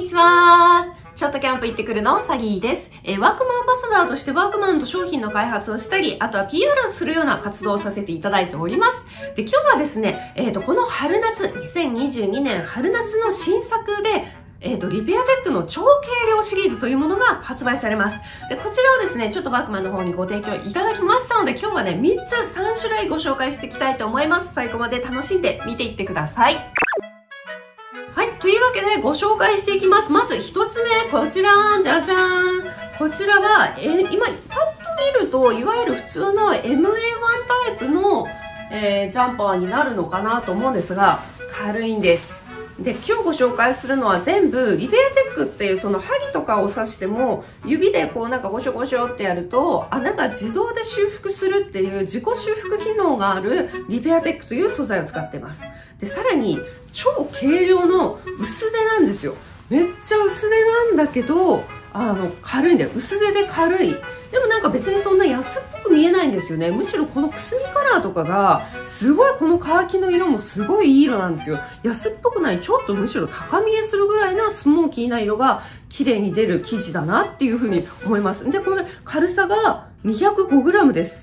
にちは。ちょっとキャンプ行ってくるのサギーです。ワークマンアンバサダーとしてワークマンと商品の開発をしたり、あとは PR をするような活動をさせていただいております。で、今日はですね、この春夏、2022年春夏の新作で、リペアテックの超軽量シリーズというものが発売されます。で、こちらをですね、ちょっとワークマンの方にご提供いただきましたので、今日はね、3つ3種類ご紹介していきたいと思います。最後まで楽しんで見ていってください。はい。というわけでご紹介していきます。まず1つ目、こちら、じゃじゃーん。こちらは、今、パッと見ると、いわゆる普通の MA1 タイプの、ジャンパーになるのかなと思うんですが、軽いんです。で、今日ご紹介するのは全部リペアテックっていうその針とかを刺しても指でこうなんかゴショゴショってやると穴が自動で修復するっていう自己修復機能があるリペアテックという素材を使っています。で、さらに超軽量の薄手なんですよ。めっちゃ薄手なんだけど軽いんだよ。薄手で軽い。でもなんか別にそんな安っぽく見えないんですよね。むしろこのくすみカラーとかがすごいこのカーキの色もすごいいい色なんですよ。安っぽくない、ちょっとむしろ高見えするぐらいなスモーキーな色が綺麗に出る生地だなっていうふうに思います。で、この軽さが 205g です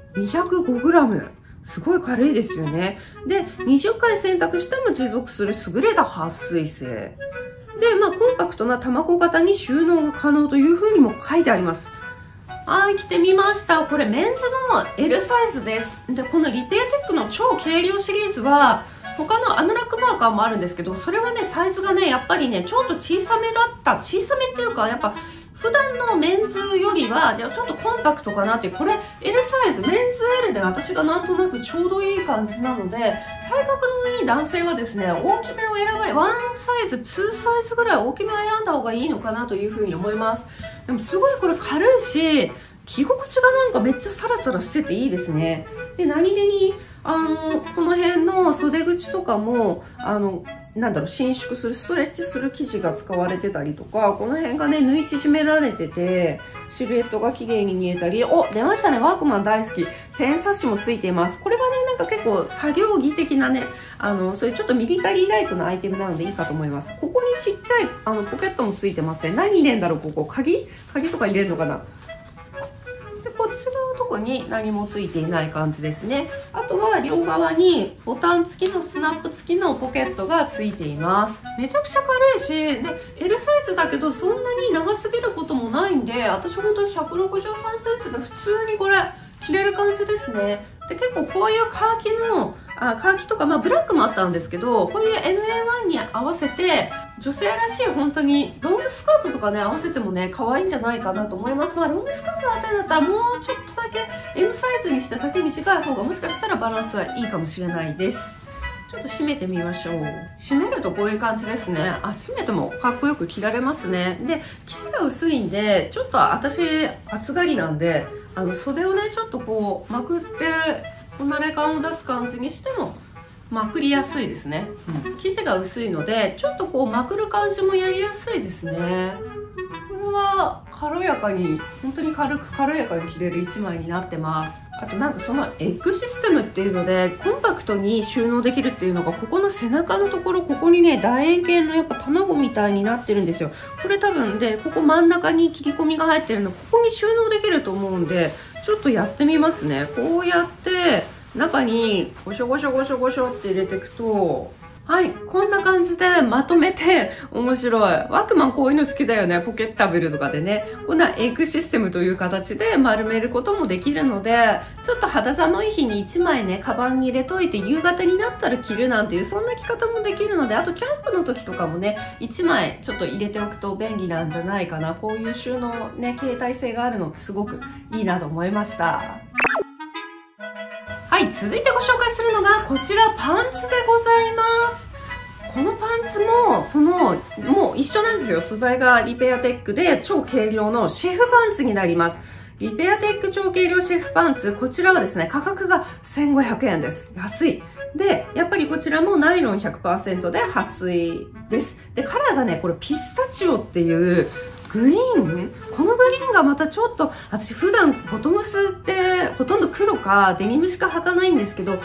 。205g。すごい軽いですよね。で、20回洗濯しても持続する優れた撥水性。で、コンパクトな卵型に収納が可能というふうにも書いてあります。はい、着てみました。これメンズの L サイズです。で、このリペアテックの超軽量シリーズは、他のアヌラックマーカーもあるんですけど、それはね、サイズがね、やっぱりね、ちょっと小さめだった。小さめっていうか、やっぱ、普段のメンズよりは、ちょっとコンパクトかなっていう、これ L サイズ、メンズ L で私がなんとなくちょうどいい感じなので、体格のいい男性はですね、大きめを選ばない、1サイズ、2サイズぐらい大きめを選んだ方がいいのかなというふうに思います。でもすごいこれ軽いし、着心地がなんかめっちゃサラサラしてていいですね。で、何気に、この辺の袖口とかも、なんだろう、伸縮する、ストレッチする生地が使われてたりとか、この辺がね、縫い縮められてて、シルエットが綺麗に見えたり、お、出ましたね、ワークマン大好き。ペンサッシもついています。これはね、なんか結構作業着的なね、そういうちょっとミリタリーライクなアイテムなのでいいかと思います。ここにちっちゃい、ポケットもついてますね。何入れんだろう、ここ。鍵とか入れるのかな。こっち側のとこに何もついていない感じですね。あとは両側にボタン付きのスナップ付きのポケットがついています。めちゃくちゃ軽いし、で L サイズだけどそんなに長すぎることもないんで、私本当に163センチで普通にこれ着れる感じですね。で、結構こういうカーキとか、ブラックもあったんですけど、こういう MA1 に合わせて女性らしい本当にロングスカートとかね合わせてもね可愛いんじゃないかなと思います。ロングスカート合わせるんだったらもうちょっとだけ M サイズにして丈短い方がもしかしたらバランスはいいかもしれないです。ちょっと締めてみましょう。締めるとこういう感じですね。締めてもかっこよく着られますね。で、生地が薄いんでちょっと私暑がりなんで袖をねちょっとこうまくってこなれ感を出す感じにしてもまくりやすいですね。生地が薄いのでちょっとこうまくる感じもやりやすいですね。これは軽やかに本当に軽やかに着れる1枚になってます。あとなんかそのエッグシステムっていうのでコンパクトに収納できるっていうのがここの背中のところ、ここにね楕円形のやっぱ卵みたいになってるんですよ。これ多分でここ真ん中に切り込みが入ってるの、ここに収納できると思うんでちょっとやってみますね。こうやって中にゴショゴショゴショゴショって入れていくと、はい、こんな感じでまとめて面白い。ワークマンこういうの好きだよね。ポケッタブルとかでね。こんなエッグシステムという形で丸めることもできるので、ちょっと肌寒い日に1枚ね、カバンに入れといて夕方になったら着るなんていう、そんな着方もできるので、あとキャンプの時とかもね、1枚ちょっと入れておくと便利なんじゃないかな。こういう収納ね、携帯性があるのってすごくいいなと思いました。はい、続いてご紹介するのがこちらパンツでございます。このパンツももう一緒なんですよ。素材がリペアテックで超軽量のシェフパンツになります。リペアテック超軽量シェフパンツ、こちらはですね、価格が1500円です。安い。で、やっぱりこちらもナイロン 100% で撥水です。で、カラーがね、これピスタチオっていうグリーン、このグリーンがまたちょっと、私普段ボトムスってほとんど黒かデニムしか履かないんですけど、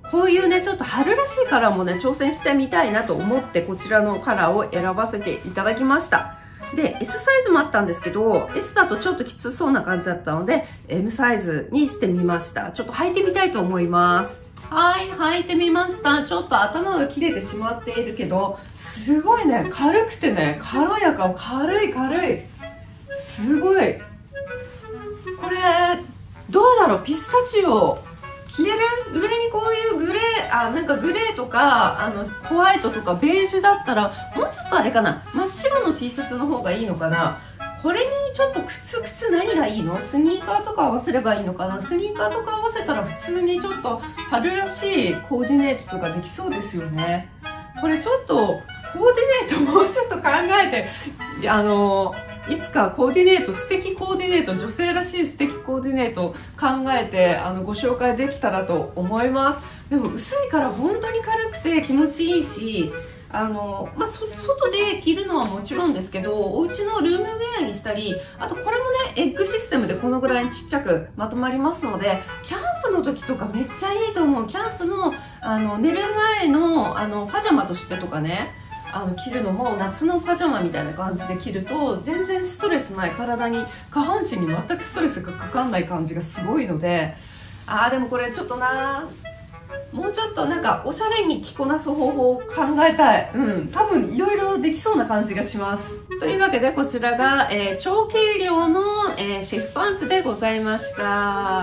こういうねちょっと春らしいカラーもね挑戦してみたいなと思ってこちらのカラーを選ばせていただきました。で S サイズもあったんですけど S だとちょっときつそうな感じだったので M サイズにしてみました。ちょっと履いてみたいと思います。はい、履いてみました。ちょっと頭が切れてしまっているけどすごいね軽くてね軽やか、軽いすごい。これどうだろう、ピスタチオ着れる？上にこういうグレー、なんかグレーとかホワイトとかベージュだったらもうちょっとあれかな、真っ白の T シャツの方がいいのかな。これにちょっと靴何がいいの？スニーカーとか合わせればいいのかな。スニーカーとか合わせたら普通にちょっと春らしいコーディネートとかできそうですよね。これちょっとコーディネートもうちょっと考えていつかコーディネート、素敵コーディネート、女性らしい素敵コーディネート考えてご紹介できたらと思います。でも薄いから本当に軽くて気持ちいいし、外で着るのはもちろんですけど、お家のルームウェアにしたり、あとこれもねエッグシステムでこのぐらいちっちゃくまとまりますので、キャンプの時とかめっちゃいいと思う。キャンプの寝る前のパジャマとしてとかね、着るのも夏のパジャマみたいな感じで着ると全然ストレスない、体に下半身に全くストレスがかかんない感じがすごいので、でもこれちょっともうちょっとなんかおしゃれに着こなす方法を考えたい。多分いろいろできそうな感じがします。というわけでこちらが、超軽量の、シェフパンツでございました。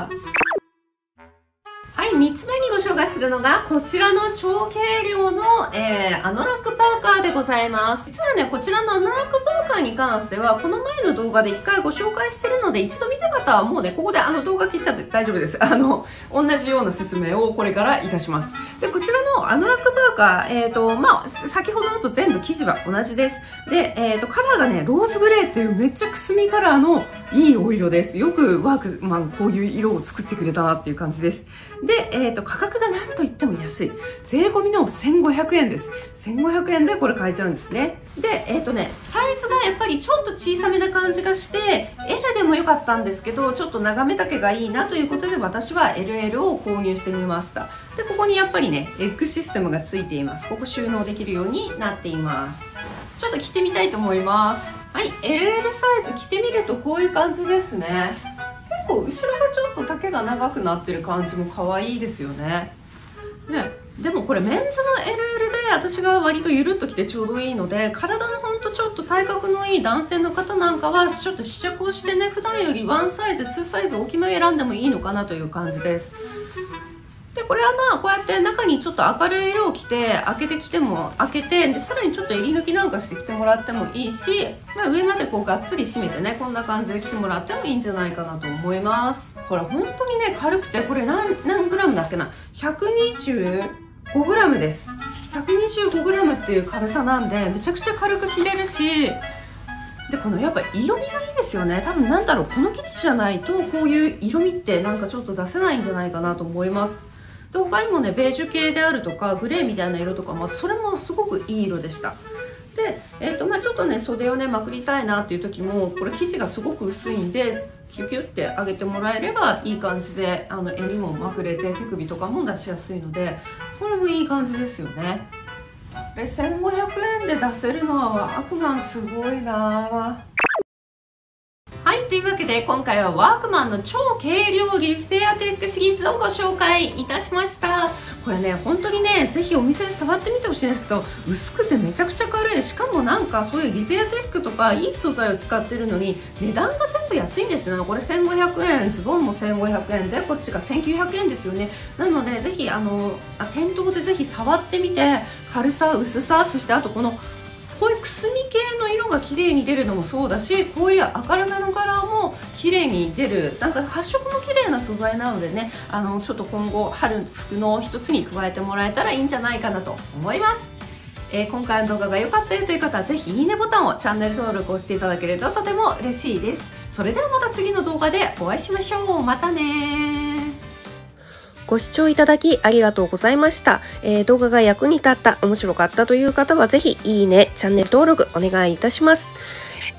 はい、3つ目にご紹介するのがこちらの超軽量の、アノラックパーカーでございます。実はねこちらのアノラックパーカーに関してはこの前の動画で1回ご紹介してるので、一度見た方はもうねここで動画切っちゃって大丈夫です。同じような説明をこれからいたします。でこちらのアノラックパーカー、先ほどのと全部生地は同じです。で、カラーがねローズグレーっていうめっちゃくすみカラーのいいお色です。よくワークマンこういう色を作ってくれたなっていう感じです。で、価格が何と言っても安い。税込みの1500円です。1500円でこれ買えちゃうんですね。で、サイズがやっぱりちょっと小さめな感じがして、L でもよかったんですけど、ちょっと長め丈がいいなということで私は LL を購入してみました。で、ここにやっぱりね、エッグシステムがついています。ここ収納できるようになっています。ちょっと着てみたいと思います。はい、LL サイズ着てみるとこういう感じですね。結構後ろがちょっと丈が長くなってる感じも可愛いですよね。でもこれメンズの LL で私が割とゆるっと着てちょうどいいので、体のほんとちょっと体格のいい男性の方なんかはちょっと試着をしてね、普段より1サイズ2サイズ大きめを選んでもいいのかなという感じです。でこれはこうやって中にちょっと明るい色を着て開けてでさらにちょっと襟抜きなんかして着てもらってもいいし、上までこうがっつり締めてねこんな感じで着てもらってもいいんじゃないかなと思います。これ本当にね軽くて、これ何グラムだっけな、125グラムです。125グラムっていう軽さなんでめちゃくちゃ軽く着れるし、でこのやっぱ色味がいいですよね。多分なんだろう、この生地じゃないとこういう色味ってなんかちょっと出せないんじゃないかなと思います。で他にもねベージュ系であるとかグレーみたいな色とかもそれもすごくいい色でした。で、ちょっとね袖をねまくりたいなっていう時もこれ生地がすごく薄いんでキュキュって上げてもらえればいい感じで襟もまくれて手首とかも出しやすいので、これもいい感じですよね。で1500円で出せるのはワークマンすごいな。はい、というわけで今回はワークマンの超軽量リペアテックシリーズをご紹介いたしました。これね本当にねぜひお店で触ってみてほしいんですけど、薄くてめちゃくちゃ軽い。しかもなんかそういうリペアテックとかいい素材を使ってるのに値段が全部安いんですよね。これ1500円、ズボンも1500円でこっちが1900円ですよね。なのでぜひ店頭でぜひ触ってみて、軽さ薄さ、そしてあとこういうくすみ系の色が綺麗に出るのもそうだし、こういう明るめのカラーも綺麗に出る、なんか発色も綺麗な素材なのでね、ちょっと今後春服の一つに加えてもらえたらいいんじゃないかなと思います。今回の動画が良かったよという方はぜひいいねボタンを、チャンネル登録をしていただけるととても嬉しいです。それではまた次の動画でお会いしましょう。またね。ご視聴いただきありがとうございました。動画が役に立った、面白かったという方はぜひいいね、チャンネル登録お願いいたします。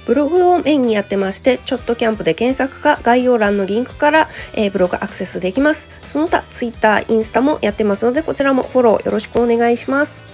ブログをメインにやってまして、ちょっとキャンプで検索か概要欄のリンクから、ブログアクセスできます。その他 Twitter、インスタもやってますので、こちらもフォローよろしくお願いします。